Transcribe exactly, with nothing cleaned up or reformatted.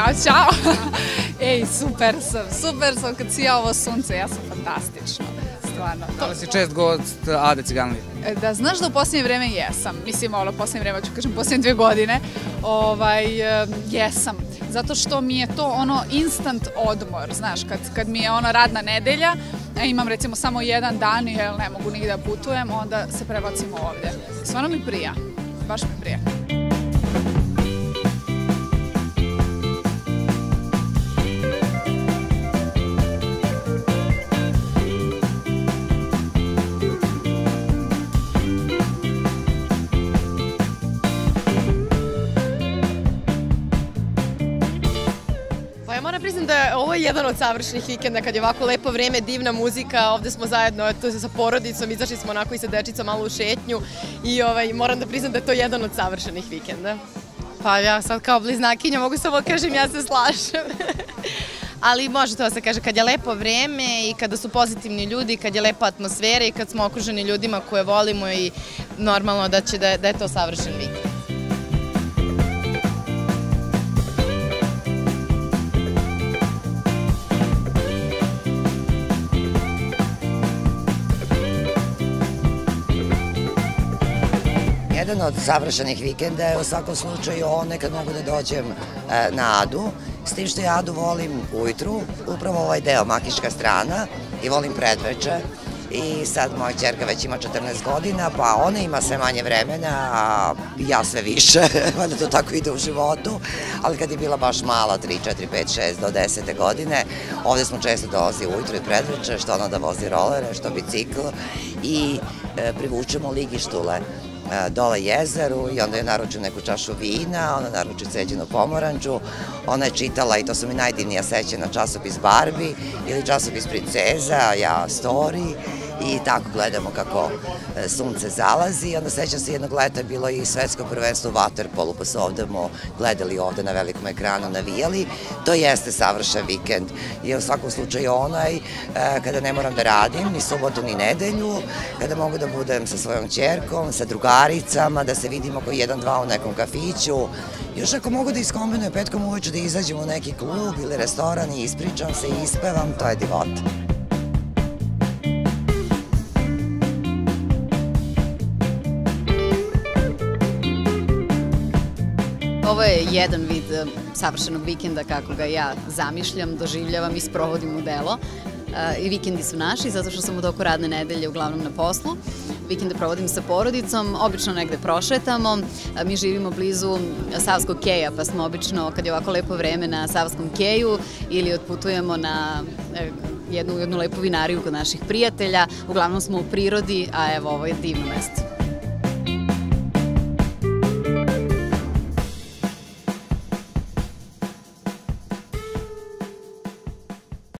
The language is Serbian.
Ćao, čao. Ej, super sam, super sam kad sija ovo sunce, ja sam fantastično, stvarno. Da li si čest gost Ade Ciganlije? Da, znaš da u posljednje vreme jesam, mislim, ono, posljednje vreme, ću kažem, posljednje dve godine, ovaj, jesam, zato što mi je to ono instant odmor, znaš, kad, kad mi je ono radna nedelja, a imam recimo samo jedan dan jer ne mogu nigde da putujem, onda se prebacimo ovdje. Stvarno mi prija, baš mi prija. Ja moram priznam da je ovo jedan od savršenih vikenda kad je ovako lepo vreme, divna muzika, ovde smo zajedno sa porodicom, izašli smo onako i sa dečicom malo u šetnju i moram da priznam da je to jedan od savršenih vikenda. Pa ja sad kao bliznakinja mogu samo kažem ja se slažem. Ali može to da se kaže kad je lepo vreme i kada su pozitivni ljudi, kad je lepa atmosfera i kad smo okruženi ljudima koje volimo i normalno da je to savršen vikend. Jedan od savršenih vikenda je u svakom slučaju onaj kad mogu da dođem na Adu, s tim što ja Adu volim ujutru, upravo ovaj deo Makiška strana i volim predveče i sad moja ćerka već ima četrnaest godina pa ona ima sve manje vremena, a ja sve više, valjda to tako ide u životu, ali kad je bila baš mala, tri, četiri, pet, šest do desete godine, ovde smo često dolazi ujutru i predveče, što ona da vozi rolere, što bicikl i privučemo ligištule dole jezeru i onda je naručio neku čašu vina, ona naručio ceđenu pomoranđu, ona je čitala, i to su mi najdivnija sećanja, časopis Barbie ili časopis Princeza, ja Story i tako gledamo kako sunce zalazi i onda sećam se jednog leta je bilo i svetsko prvenstvo u vaterpolu pa su ovde gledali ovde na velikom ekranu, navijali, to jeste savršen vikend i u svakom slučaju onaj kada ne moram da radim ni subotu ni nedelju, kada mogu da budem sa svojom ćerkom, sa drugaricama, da se vidimo koji jedan, dva u nekom kafiću, još ako mogu da iskombinujem petkom uveče da izađem u neki klub ili restoran i ispričam se i ispevam, to je divota. Ovo je jedan vid savršenog vikenda kako ga ja zamišljam, doživljavam i sprovodim u delo. I vikendi su naši, zato što sam u toku radne nedelje uglavnom na poslu. Vikende provodim sa porodicom, obično negde prošetamo. Mi živimo blizu Savskog keja, pa smo obično, kad je ovako lepo vreme, na Savskom keju ili otputujemo na jednu lepu vinariju kod naših prijatelja. Uglavnom smo u prirodi, a evo, ovo je divno mesto.